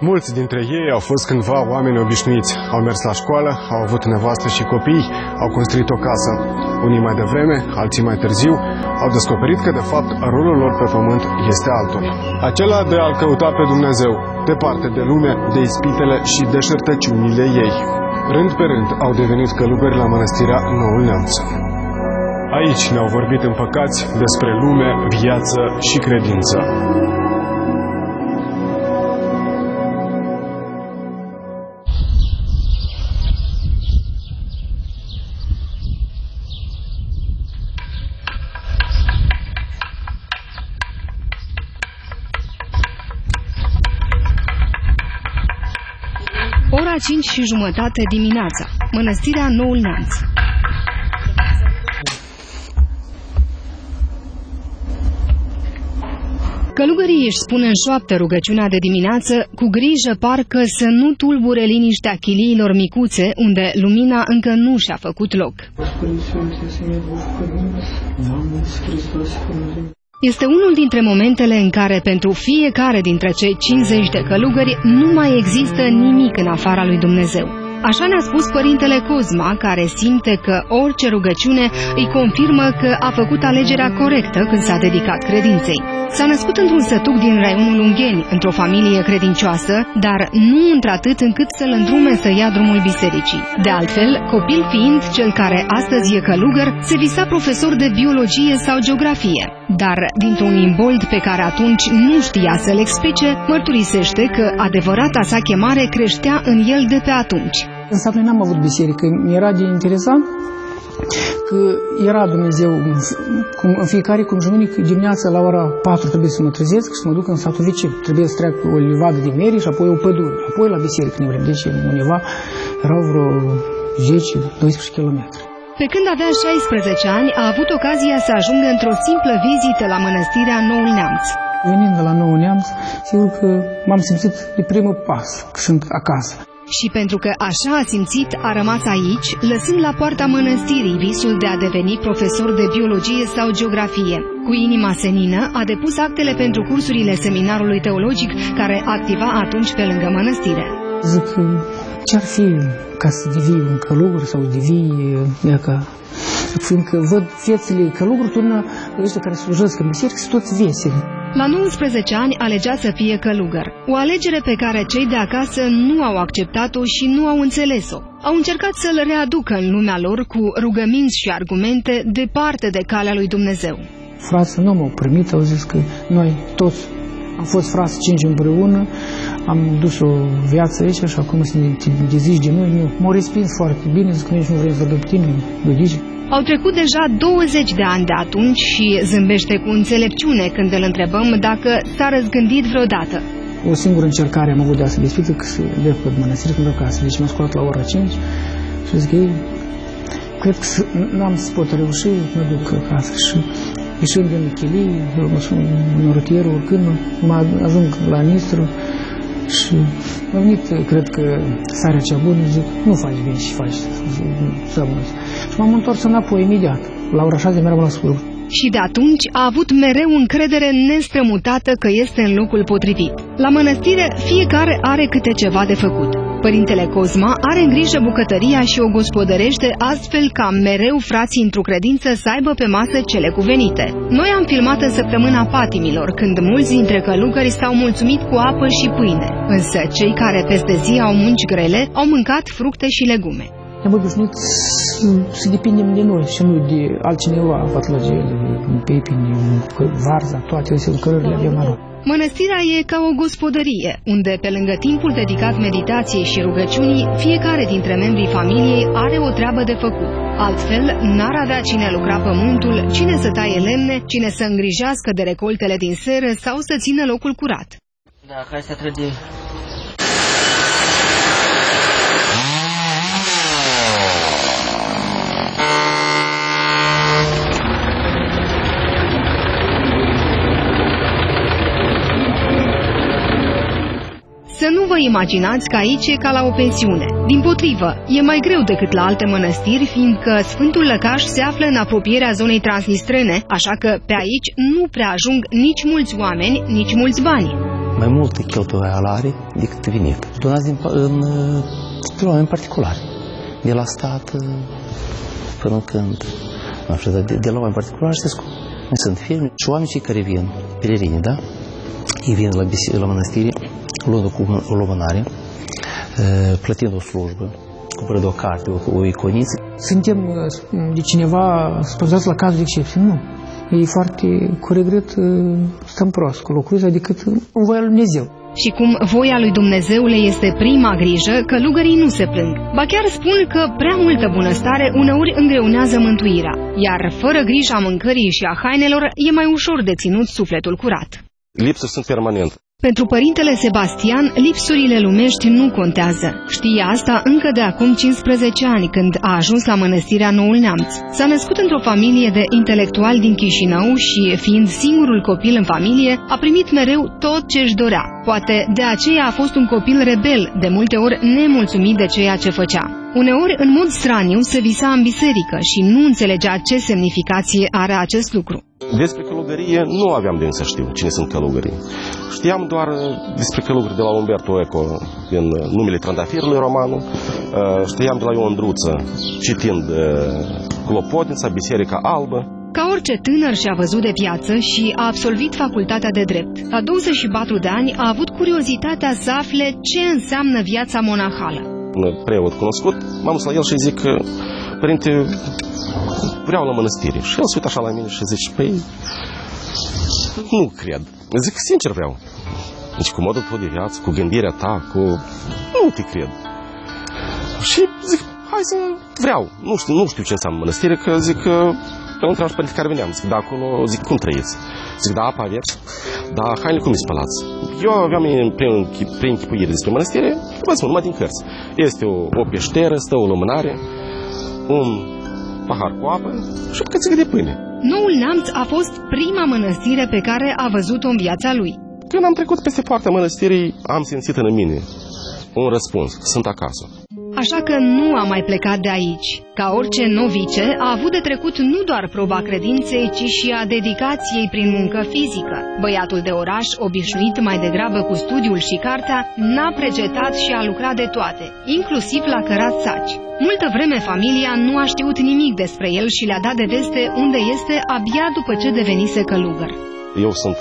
Mulți dintre ei au fost cândva oameni obișnuiți. Au mers la școală, au avut nevastă și copii, au construit o casă. Unii mai devreme, alții mai târziu, au descoperit că, de fapt, rolul lor pe pământ este altul. Acela de a-L căuta pe Dumnezeu, departe de lume, de ispitele și deșertăciunile ei. Rând pe rând au devenit călugări la mănăstirea Noul Neamț. Aici ne-au vorbit împăcați despre lume, viață și credință. Ora 5:30 dimineața, mănăstirea Noul Neamț. Călugării își spun în șoaptă rugăciunea de dimineață, cu grijă parcă să nu tulbure liniștea chiliilor micuțe, unde lumina încă nu și-a făcut loc. Este unul dintre momentele în care pentru fiecare dintre cei 50 de călugări nu mai există nimic în afara lui Dumnezeu. Așa ne-a spus părintele Cosma, care simte că orice rugăciune îi confirmă că a făcut alegerea corectă când s-a dedicat credinței. S-a născut într-un sătuc din raionul Ungheni, într-o familie credincioasă, dar nu într-atât încât să-l îndrume să ia drumul bisericii. De altfel, copil fiind cel care astăzi e călugăr, se visa profesor de biologie sau geografie. Dar, dintr-un imbold pe care atunci nu știa să-l explice, mărturisește că adevărata sa chemare creștea în el de pe atunci. În sat noi n-am avut biserică, mi-era de interesant că era Dumnezeu, în fiecare cum jumănică dimineața la ora 4 trebuie să mă trezesc și să mă duc în satul vecin. Trebuie să treac o livadă de meri și apoi o pădure, apoi la biserică ne vrem. Deci undeva erau vreo 10-12 km. Pe când avea 16 ani, a avut ocazia să ajungă într-o simplă vizită la mănăstirea Noul Neamț. Venind de la Noul Neamț, sigur că m-am simțit de primul pas, că sunt acasă. Și pentru că așa a simțit, a rămas aici, lăsând la poarta mănăstirii visul de a deveni profesor de biologie sau geografie. Cu inima senină, a depus actele pentru cursurile seminarului teologic, care activa atunci pe lângă mănăstire. Zic, ce-ar fi ca să devii un călugăr sau devii ca... Fiindcă văd viețile călugări, ăștia care slujesc în biserică, sunt toți veseli. La 19 ani alegea să fie călugăr, o alegere pe care cei de acasă nu au acceptat-o și nu au înțeles-o. Au încercat să-l readucă în lumea lor cu rugăminți și argumente departe de calea lui Dumnezeu. Frații nu m-au primit, au zis că noi toți am fost frați 5 împreună, am dus o viață aici și acum să ne dezici de noi. M-au respins foarte bine, zic că nici nu vrei să vorbim cu tine, gândiți. Au trecut deja 20 de ani de atunci și zâmbește cu înțelepciune când îl întrebăm dacă s-a răzgândit vreodată. O singură încercare am avut de a se despită, că se leg pe mănăstire când acasă. Deci m-a scolat la ora 5 și zic că cred că n-am să pot reuși, mă duc acasă. Și ieșind din chilie, mă sun în rutierul, urcând, mă ajung la Nistru și am venit, cred că starea cea bună, zic, nu faci bine și faci să rămâni. Și m-am întors înapoi imediat. La ora 6 mergeam la scurg. Și de atunci a avut mereu încredere nestrămutată că este în locul potrivit. La mănăstire fiecare are câte ceva de făcut. Părintele Cosma are în grijă bucătăria și o gospodărește astfel ca mereu frații într-o credință să aibă pe masă cele cuvenite. Noi am filmat în săptămâna patimilor, când mulți dintre călugări s-au mulțumit cu apă și pâine. Însă cei care peste zi au munci grele au mâncat fructe și legume. Ne-am obișnuit să depindem de noi și nu de altcineva, vatlăgele, pepini, varza, toate lucrările avem la noi. Mănăstirea e ca o gospodărie, unde, pe lângă timpul dedicat meditației și rugăciunii, fiecare dintre membrii familiei are o treabă de făcut. Altfel, n-ar avea cine lucra pământul, cine să taie lemne, cine să îngrijească de recoltele din seră sau să țină locul curat. Da, hai să trăgem. Să nu vă imaginați că aici e ca la o pensiune. Dimpotrivă, e mai greu decât la alte mănăstiri, fiindcă Sfântul Lăcaș se află în apropierea zonei transnistrene, așa că pe aici nu prea ajung nici mulți oameni, nici mulți bani. mai multă cheltuială are decât venit. Donați de la oameni particulari, de la stat până când, nu știu, de la oameni particulari, știți cum? Sunt firme și oameni cei care vin, pelerini, da? Ei vin la mănăstire, luând o lumânare, plătind o slujbă, cumpărând o carte, o iconiță. Suntem de cineva spăzați la cazul de excepție? Nu. E foarte, cu regret, stăm prost cu lucrul ăsta decât în voia lui Dumnezeu. Și cum voia lui Dumnezeu le este prima grijă, călugării nu se plâng. Ba chiar spun că prea multă bunăstare uneori îngreunează mântuirea, iar fără grija mâncării și a hainelor e mai ușor de ținut sufletul curat. Lipsuri sunt permanente. Pentru părintele Sebastian, lipsurile lumești nu contează. Știe asta încă de acum 15 ani, când a ajuns la mănăstirea Noul Neamț. S-a născut într-o familie de intelectuali din Chișinău și, fiind singurul copil în familie, a primit mereu tot ce își dorea. Poate de aceea a fost un copil rebel, de multe ori nemulțumit de ceea ce făcea. Uneori, în mod straniu, se visa în biserică și nu înțelegea ce semnificație are acest lucru. Despre călugărie nu aveam de să știu cine sunt călugării. Știam doar despre călugări de la Umberto Eco din Numele Trandafirului, romanul. Știam de la Ion Druță, citind Clopotnița, Biserica Albă. Ca orice tânăr și-a văzut de viață și a absolvit facultatea de drept. La 24 de ani a avut curiozitatea să afle ce înseamnă viața monahală. Un preot cunoscut, m-am dus la el și zic, părinte, vreau la mănăstire. Și el se uită așa la mine și zice, păi, nu cred. Zic, sincer vreau. Deci cu modul tău de viață, cu gândirea ta, cu... Nu te cred. Și zic, hai să vreau. Nu știu ce înseamnă mănăstire, că zic, pe un întreabă părinte care veneam. Zic, da, acolo, zic, cum trăiți? Zic, da, apa aveți? Da, hainele cum îi spălați? Eu aveam prin închipuire despre mănăstire, vă spun, numai din cărți. Este o peșteră, stă o lumânare, un pahar cu apă și o bucățică de pâine. Noul Neamț a fost prima mănăstire pe care a văzut-o în viața lui. Când am trecut peste poarta mănăstirii, am simțit în mine un răspuns, sunt acasă. Așa că nu a mai plecat de aici. Ca orice novice, a avut de trecut nu doar proba credinței, ci și a dedicației prin muncă fizică. Băiatul de oraș, obișnuit mai degrabă cu studiul și cartea, n-a precetat și a lucrat de toate, inclusiv la cărat saci. Multă vreme familia nu a știut nimic despre el și le-a dat de veste unde este abia după ce devenise călugăr. Eu sunt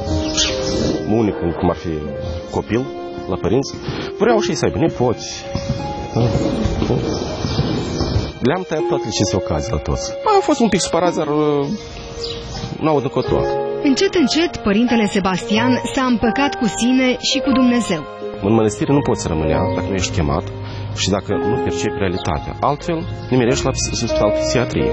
unicul, cum ar fi copil, la părinți. Vreau și ei să aibă nepoți. Le-am tăiat toate licențe ocazii la toți. Am fost un pic supărat, dar n-au încotro. Încet, încet, părintele Sebastian s-a împăcat cu sine și cu Dumnezeu. În mănăstire nu poți rămânea dacă nu ești chemat și dacă nu percepi realitatea. Altfel, nimerești la spital psihiatrie.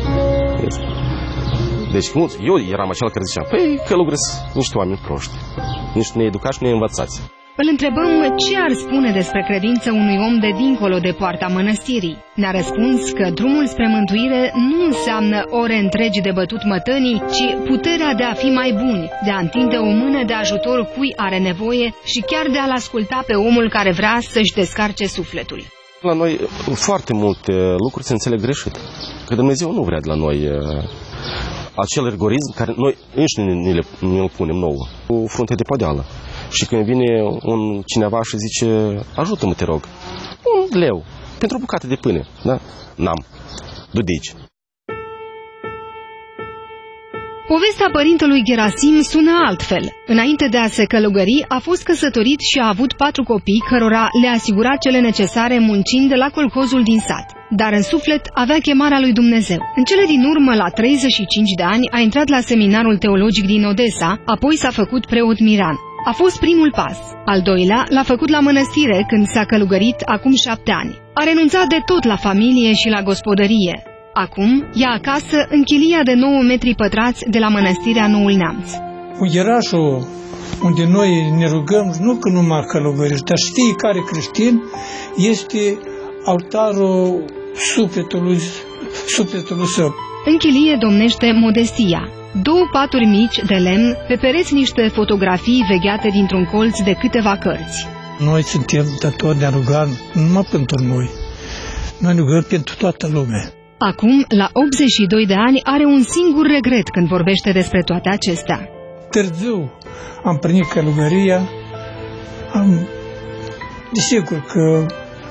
Deci, eu eram acela care zicea, păi, călugăresc niște oameni proști, niște needucați și neînvățați. Îl întrebăm ce ar spune despre credință unui om de dincolo de poarta mănăstirii. Ne-a răspuns că drumul spre mântuire nu înseamnă ore întregi de bătut mătănii, ci puterea de a fi mai buni, de a întinde o mână de ajutor cui are nevoie și chiar de a-l asculta pe omul care vrea să-și descarce sufletul. La noi foarte multe lucruri se înțeleg greșit. Că Dumnezeu nu vrea de la noi acel rigorism care noi înșine ne-l punem nouă, cu frunte de podeală. Și când vine cineva și zice, ajută-mă, te rog, un leu, pentru o bucată de pâine, da? N-am. Du de aici. Povestea părintelui Gerasim sună altfel. Înainte de a se călugări, a fost căsătorit și a avut 4 copii, cărora le asigura cele necesare muncind la colhozul din sat. Dar în suflet avea chemarea lui Dumnezeu. În cele din urmă, la 35 de ani, a intrat la seminarul teologic din Odessa, apoi s-a făcut preot miran. A fost primul pas. Al doilea l-a făcut la mănăstire când s-a călugărit acum 7 ani. A renunțat de tot la familie și la gospodărie. Acum e acasă în chilia de 9 metri pătrați de la mănăstirea Noul Neamț. Ungerașul unde noi ne rugăm, nu că numai călugărești, dar și fiecare creștin este altarul sufletului său. În chilie domnește modestia. 2 paturi mici de lemn, pe pereți niște fotografii vegheate dintr-un colț de câteva cărți. Noi suntem datori de a ruga numai pentru noi. Noi rugăm pentru toată lumea. Acum, la 82 de ani, are un singur regret când vorbește despre toate acestea. Târziu am primit călugăria, desigur că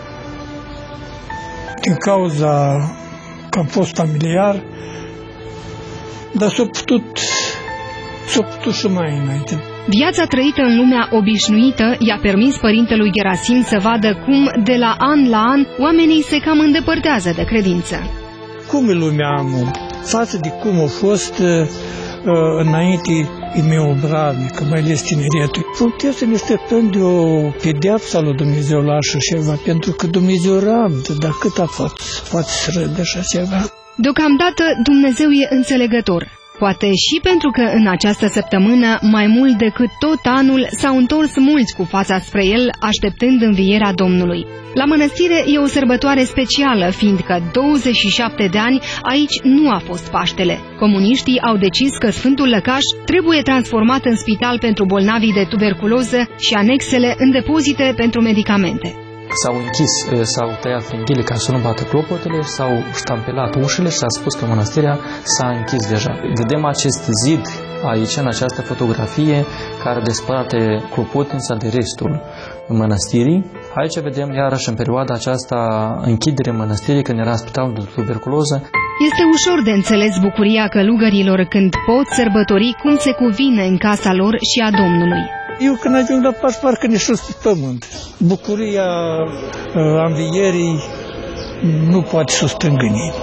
din cauza că am fost familiar, dar s-a putut și mai înainte. Viața trăită în lumea obișnuită i-a permis părintelui Gerasim să vadă cum, de la an la an, oamenii se cam îndepărtează de credință. Cum e lumea față de cum a fost înainte e mai obraznică, mai ales tineretul. Putem să ne stăpân de o pedeapsă lui Dumnezeu la așa ceva, pentru că Dumnezeu rabdă, dar cât a fost, poate să râde așa ceva. Deocamdată Dumnezeu e înțelegător. Poate și pentru că în această săptămână, mai mult decât tot anul, s-au întors mulți cu fața spre el, așteptând învierea Domnului. La mănăstire e o sărbătoare specială, fiindcă 27 de ani aici nu a fost Paștele. Comuniștii au decis că Sfântul Lăcaș trebuie transformat în spital pentru bolnavii de tuberculoză și anexele în depozite pentru medicamente. S-au închis, s-au tăiat fringhile ca să nu bată clopotele, s-au ștampelat ușile și s-a spus că mănăstirea s-a închis deja. Vedem acest zid aici, în această fotografie, care desparte clopotința de restul mănăstirii. Aici vedem iarăși în perioada aceasta închidere mănăstirii, când era spitalul de tuberculoză. Este ușor de înțeles bucuria călugărilor când pot sărbători cum se cuvine în casa lor și a Domnului. Eu când ajung la Paști, parcă ne sus pe pământ. Bucuria învierii nu poate să o stângâni.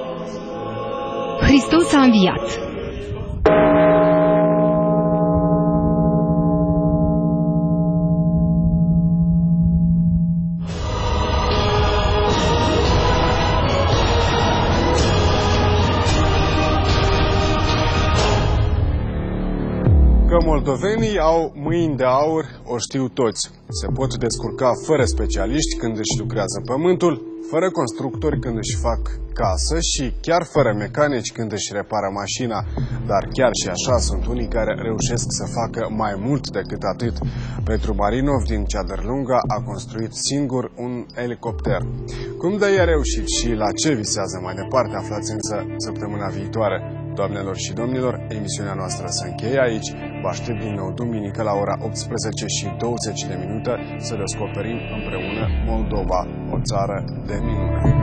Hristos a înviat. Că moldovenii au mâini de aur, o știu toți. Se pot descurca fără specialiști când își lucrează pământul, fără constructori când își fac casă și chiar fără mecanici când își repară mașina. Dar chiar și așa sunt unii care reușesc să facă mai mult decât atât. Petru Marinov din Ceadărlunga a construit singur un elicopter. Cum de i-a reușit și la ce visează mai departe, aflați însă săptămâna viitoare. Doamnelor și domnilor, emisiunea noastră se încheie aici. Vă aștept din nou duminică la ora 18:20 să descoperim împreună Moldova, o țară de minune.